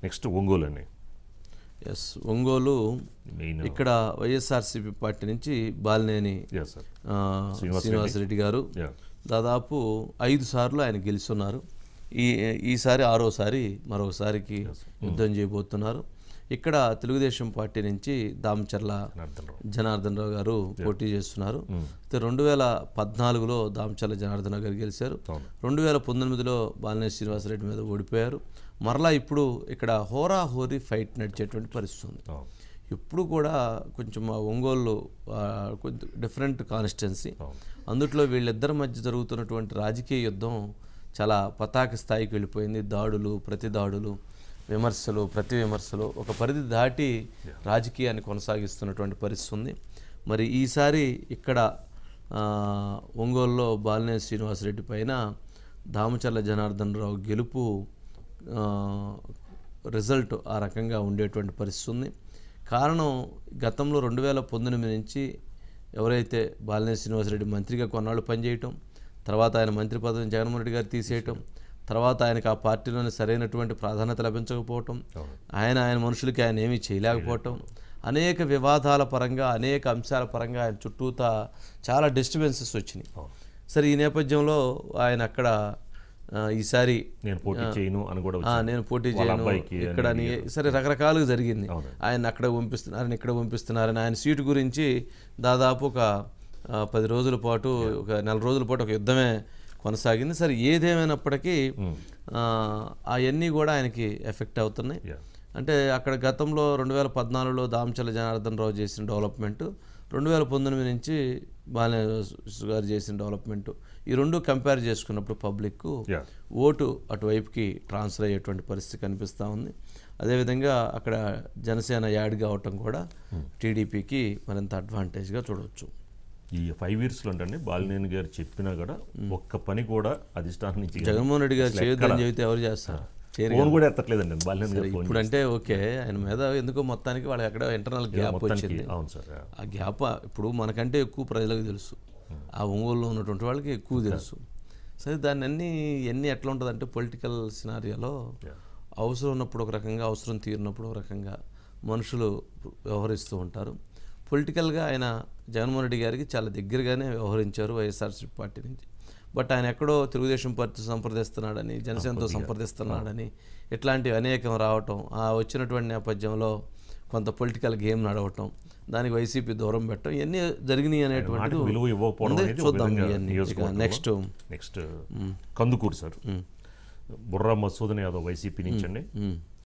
Next Ongole అండి. Yes, Ongole ఇక్కడ YSRCP party నుంచి బాలినేని శ్రీనివాసరెడ్డి గారు దాదాపు 5 సార్లు ఆయన గెలుస్తున్నారు. ఈసారి 6వసారి మరొకసారికి యుద్ధం చేయబోతున్నారు. ఇక్కడ తెలుగుదేశం పార్టీ నుంచి దామచర్ల జనార్దన్ రావు గారు పోటీ చేస్తున్నారు. 2014లో దామచర్ల జనార్దన్ రావు గారు గెలిచారు. 2019లో బాలినేని శ్రీనివాసరెడ్డి మీద ఓడిపోయారు. మరలా ఇప్పుడు ఇక్కడ హోరాహోరీ ఫైట్ నడిచేటువంటి పరిస్థితి ఉంది. ఇప్పుడు కూడా కొంచెం ఒంగోలు కొంచెం డిఫరెంట్ కాన్స్టిట్యున్సీ, అందుట్లో వీళ్ళిద్దరి మధ్య జరుగుతున్నటువంటి రాజకీయ యుద్ధం చాలా పతాక స్థాయికి వెళ్ళిపోయింది. దాడులు, ప్రతి దాడులు, విమర్శలు, ప్రతి విమర్శలు ఒక పరిధి దాటి రాజకీయాన్ని కొనసాగిస్తున్నటువంటి పరిస్థితి ఉంది. మరి ఈసారి ఇక్కడ ఒంగోలులో బాలినేని శ్రీనివాసరెడ్డి పైన దామచర్ల జనార్దన్ రావు గెలుపు రిజల్ట్ ఆ రకంగా ఉండేటువంటి పరిస్థితి ఉంది. కారణం గతంలో 2019 నుంచి ఎవరైతే బాలినేని శ్రీనివాసరెడ్డి మంత్రిగా కొన్నాళ్ళు పనిచేయటం, తర్వాత ఆయన మంత్రి పదవిని జగన్మోహన్ రెడ్డి గారు తీసేయటం, తర్వాత ఆయనకు ఆ పార్టీలోని సరైనటువంటి ప్రాధాన్యత లభించకపోవటం, ఆయన మనుషులకి ఆయన ఏమీ చేయలేకపోవటం, అనేక వివాదాల పరంగా అనేక అంశాల పరంగా ఆయన చుట్టూతా చాలా డిస్టర్బెన్సెస్ వచ్చినాయి. సరే, ఈ నేపథ్యంలో ఆయన అక్కడ ఈసారి నేను పోటీ చేయను ఇక్కడ సరే రకరకాలుగా జరిగింది. ఆయన అక్కడ పంపిస్తున్నారని ఇక్కడ పంపిస్తున్నారని ఆయన సీటు గురించి దాదాపు ఒక 10 రోజుల పాటు, ఒక 4 రోజుల పాటు ఒక యుద్ధమే కొనసాగింది. సరే, ఏదేమైనప్పటికీ అవన్నీ కూడా ఆయనకి ఎఫెక్ట్ అవుతున్నాయి. అంటే అక్కడ గతంలో 2014లో దామచర్ల జనార్దన్ రావు చేసిన డెవలప్మెంటు, 2019 నుంచి బాలినేని గారు చేసిన డెవలప్మెంటు, ఈ రెండు కంపేర్ చేసుకున్నప్పుడు పబ్లిక్ ఓటు అటువైపుకి ట్రాన్స్ఫర్ అయ్యేటువంటి పరిస్థితి కనిపిస్తూ ఉంది. అదేవిధంగా అక్కడ జనసేన యాడ్ కావటం కూడా టీడీపీకి మరింత అడ్వాంటేజ్గా చూడవచ్చు. ఈ 5 ఇయర్స్లో అంటే బాలినేని గారు చెప్పినా కూడా ఒక్క పని కూడా అధిష్టానం నుంచి జగన్మోహన్ రెడ్డి గారు చేయొద్దని చెబితే ఎవరు చేస్తారు? కూడా ఎత్తట్లేదండి బాలినేని గారు. ఇప్పుడు అంటే ఓకే, ఆయన మీద ఎందుకో మొత్తానికి వాళ్ళకి అక్కడ ఇంటర్నల్ గ్యాప్ వచ్చింది. ఆ గ్యాప్ ఇప్పుడు మనకంటే ఎక్కువ ప్రజలకు తెలుసు, ఆ ఒంగోలులో ఉన్నటువంటి వాళ్ళకి ఎక్కువ తెలుసు. సరే, దాన్ని ఎన్ని ఎట్లా ఉంటుంది అంటే పొలిటికల్ సినారియోలో అవసరం ఉన్నప్పుడు ఒక రకంగా, అవసరం తీరినప్పుడు ఒక రకంగా మనుషులు వ్యవహరిస్తూ ఉంటారు. పొలిటికల్గా ఆయన జగన్మోహన్ రెడ్డి గారికి చాలా దగ్గరగానే వ్యవహరించారు వైఎస్ఆర్సీపీ పార్టీ నుంచి. బట్ ఆయన ఎక్కడో తెలుగుదేశం పార్టీ సంప్రదిస్తున్నాడని, జనసేనతో సంప్రదిస్తున్నాడని ఇట్లాంటివి అనేకం రావటం, ఆ వచ్చినటువంటి నేపథ్యంలో కొంత పొలిటికల్ గేమ్ నడవటం, దానికి వైసీపీ దూరం పెట్టడం, ఇవన్నీ జరిగినాయి అనేటువంటిది చూద్దాం. నెక్స్ట్ కందుకూరు సార్, బుర్రా మసూదన్ యాదవ్ వైసీపీ నుంచి అండి